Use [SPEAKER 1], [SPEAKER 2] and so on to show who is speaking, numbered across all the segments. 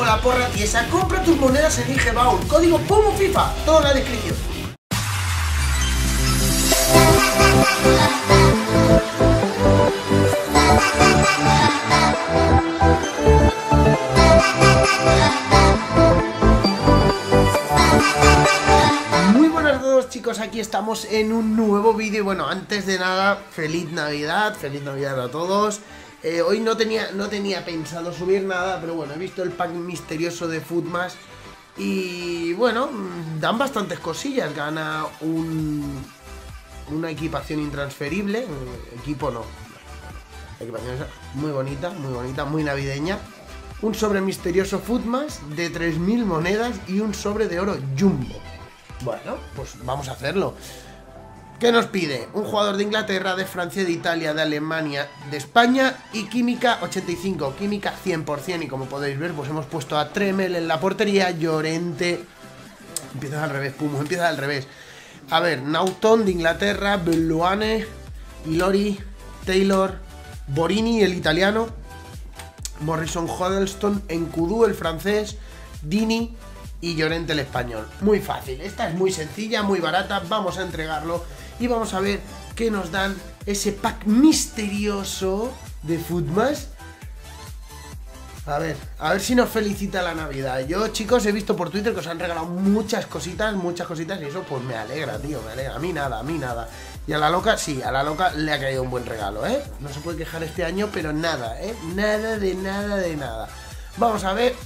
[SPEAKER 1] la porra tiesa. Compra tus monedas en IG Baúl. Código PUMUFIFA. Todo en la descripción. Chicos, aquí estamos en un nuevo vídeo y bueno, antes de nada, feliz Navidad a todos. Hoy no tenía pensado subir nada, pero bueno, he visto el pack misterioso de Futmas y bueno, dan bastantes cosillas. Gana una equipación intransferible, equipo no, equipación muy bonita, muy navideña. Un sobre misterioso Futmas de 3000 monedas y un sobre de oro Jumbo. Bueno, pues vamos a hacerlo. ¿Qué nos pide? Un jugador de Inglaterra, de Francia, de Italia, de Alemania, de España y química 85, química 100%. Y como podéis ver, pues hemos puesto a Tremel en la portería, Llorente. Empiezas al revés, Pumu, empiezas al revés. A ver, Naughton de Inglaterra, Belluane, Ilori, Taylor, Borini, el italiano, Morrison Huddleston, Enkudu, el francés, Dini y Llorente, el español. Muy fácil, esta es muy sencilla, muy barata. Vamos a entregarlo y vamos a ver qué nos dan ese pack misterioso de Futmas. A ver si nos felicita la Navidad. Yo, chicos, he visto por Twitter que os han regalado muchas cositas y eso pues me alegra, tío, me alegra. A mí nada. Y a la loca, sí, a la loca le ha caído un buen regalo, ¿eh? No se puede quejar este año, pero nada, ¿eh? Nada de nada. Vamos a ver.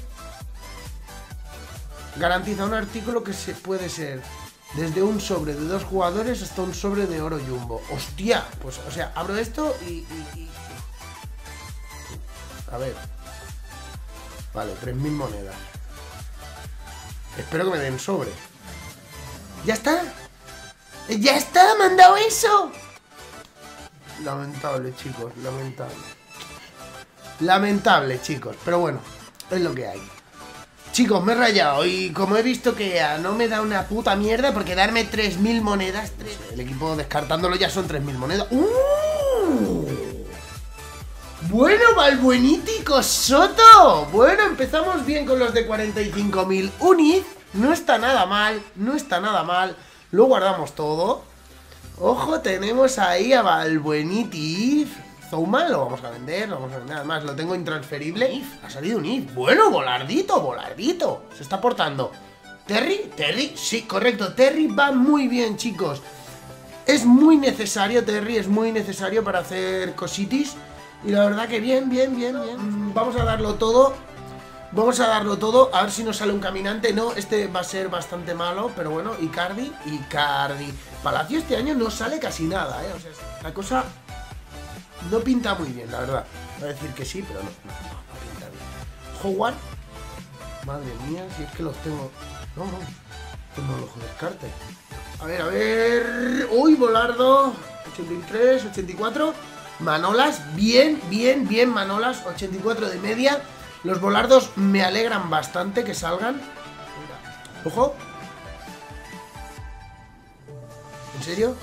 [SPEAKER 1] Garantiza un artículo que puede ser desde un sobre de 2 jugadores hasta un sobre de oro Jumbo. ¡Hostia! Pues, o sea, abro esto y... A ver. Vale, 3000 monedas. Espero que me den sobre. ¿Ya está? ¡Ya está! ¡Me han dado eso! Lamentable, chicos, lamentable, chicos. Pero bueno, es lo que hay. Chicos, me he rayado y como he visto que no me da una puta mierda porque darme 3000 monedas, el equipo descartándolo ya son 3000 monedas. Bueno, Valbuenítico Soto. Bueno, empezamos bien con los de 45.000. Unid, no está nada mal. Lo guardamos todo. Ojo, tenemos ahí a Valbuenitif. Zouma, lo vamos a vender, además lo tengo intransferible. Ha salido un if. Bueno, volardito. Se está portando. Terry, sí, correcto. Terry va muy bien, chicos. Es muy necesario, Terry, es muy necesario para hacer cositis. Y la verdad que bien. Vamos a darlo todo. A ver si nos sale un caminante. No, este va a ser bastante malo, pero bueno, Icardi. Palacio este año no sale casi nada, O sea, la cosa no pinta muy bien, la verdad. Voy a decir que sí, pero no pinta bien. Howard. Madre mía, si es que los tengo. No, los descarte. A ver. Uy, Volardo. 83, 84. Manolas, bien, Manolas. 84 de media. Los Volardos me alegran bastante que salgan. Ojo. ¿En serio?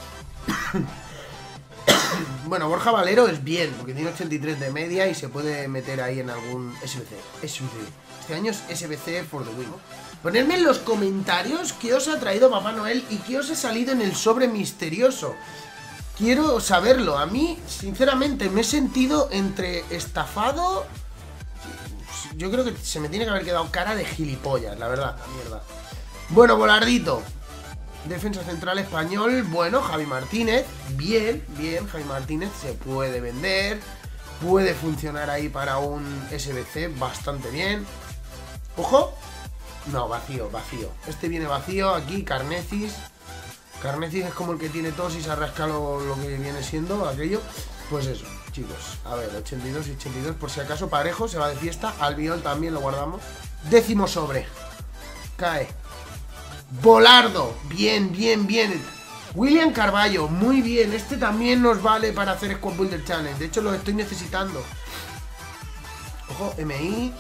[SPEAKER 1] Bueno, Borja Valero es bien, porque tiene 83 de media y se puede meter ahí en algún SBC. Este año es SBC for the win. Ponedme en los comentarios qué os ha traído Papá Noel y qué os ha salido en el sobre misterioso. Quiero saberlo. A mí, sinceramente, me he sentido entre estafado. Yo creo que se me tiene que haber quedado cara de gilipollas, la verdad, la mierda. Bueno, Volardito. Defensa central español, bueno, Javi Martínez, bien, Javi Martínez se puede vender, puede funcionar ahí para un SBC bastante bien. Ojo, no, vacío, este viene vacío, aquí Carnecis es como el que tiene tos y se arrasca lo que viene siendo aquello, pues eso, chicos, a ver, 82 y 82, por si acaso Parejo se va de fiesta, Albiol también lo guardamos, 10º sobre, cae. Volardo, bien. William Carballo, muy bien. Este también nos vale para hacer Squad Builder Challenge. De hecho, lo estoy necesitando. Ojo, MI.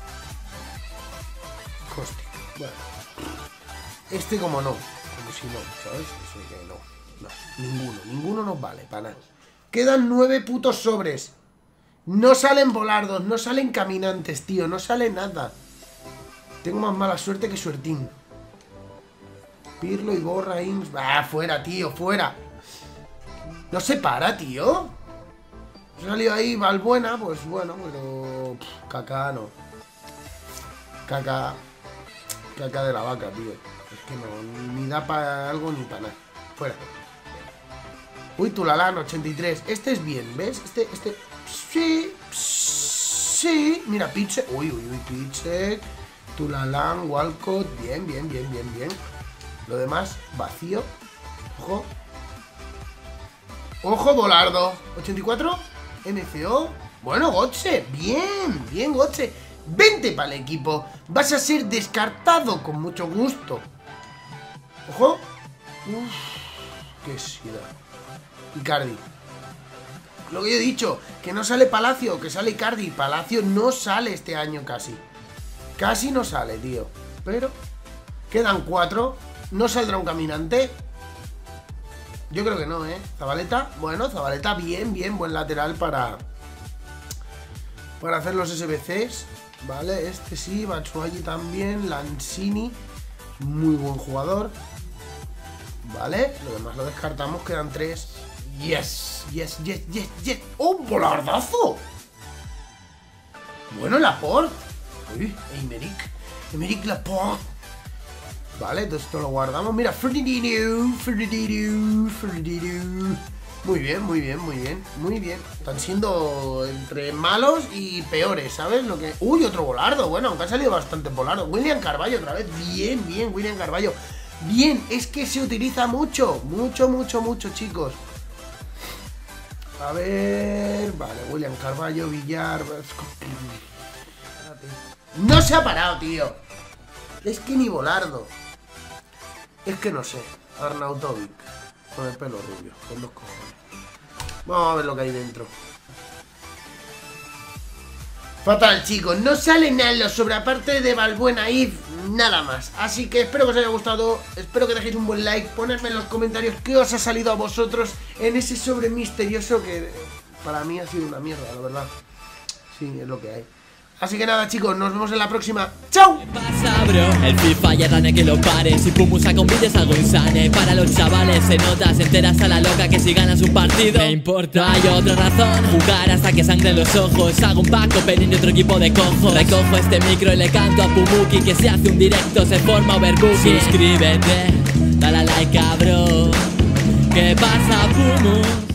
[SPEAKER 1] Hostia. Bueno. Este como no. Como si no, ¿sabes? Eso que no. Ninguno nos vale para nada. Quedan 9 putos sobres. No salen volardos, no salen caminantes, tío. No sale nada. Tengo más mala suerte que suertín. Pirlo y Borra, Ings. ¡Ah, fuera, tío, fuera! No se para, tío. Ha salido ahí Valbuena, pues bueno, pero... Caca no. Caca de la vaca, tío. Es que no, ni da para algo ni para nada. Fuera. Uy, Tulalán, 83. Este es bien, ¿ves? Este... Sí. Mira, Pitze. Uy, Pitze. Tulalán, Walcott. Bien. Lo demás, vacío. Ojo. Ojo, Bolardo. 84. MCO. Bueno, Gotze. Bien, Gotze. Vente para el equipo. Vas a ser descartado con mucho gusto. Ojo. Uf, qué sida. Icardi. Lo que yo he dicho, que no sale Palacio, que sale Icardi. Palacio no sale este año casi. Casi no sale, tío. Pero quedan 4. ¿No saldrá un caminante? Yo creo que no, ¿eh? Zabaleta. Bueno, Zabaleta bien. Buen lateral para hacer los SBCs. Vale, este sí. Batshuayi también. Lanzini. Muy buen jugador. Vale, lo demás lo descartamos. Quedan 3. Yes. ¡Oh, un volardazo! Bueno, Laporte. Uy, Emerick Laporte. Vale, entonces esto lo guardamos. Mira, Fernandinho. Muy bien. Están siendo entre malos y peores, ¿sabes? Lo que... Uy, otro Bolardo. Bueno, aunque ha salido bastante Bolardo. William Carvalho otra vez. Bien, William Carvalho. Bien, es que se utiliza mucho, chicos. A ver... Vale, William Carvalho, Villar... No se ha parado, tío. Es que ni Bolardo. Es que no sé. Arnautovic. Con el pelo rubio. Con 2 cojones. Vamos a ver lo que hay dentro. Fatal, chicos. No sale nada sobre aparte de Valbuena y nada más. Así que espero que os haya gustado. Espero que dejéis un buen like. Ponedme en los comentarios qué os ha salido a vosotros en ese sobre misterioso que para mí ha sido una mierda, la verdad. Sí, es lo que hay. Así que nada, chicos, nos vemos en la próxima. ¡Chao!
[SPEAKER 2] ¿Qué pasa, bro? El FIFA ya dame que lo pares. Si Pumu saca un vídeo es algo insane. Para los chavales se nota, se enteras a la loca que si ganas un partido me importa, no hay otra razón. Jugar hasta que sangre los ojos. Hago un pack opening de otro equipo de cojos. Recojo este micro y le canto a Pumuki que si hace un directo se forma overbooking. Suscríbete, dale a like, cabrón. ¿Qué pasa, Pumu?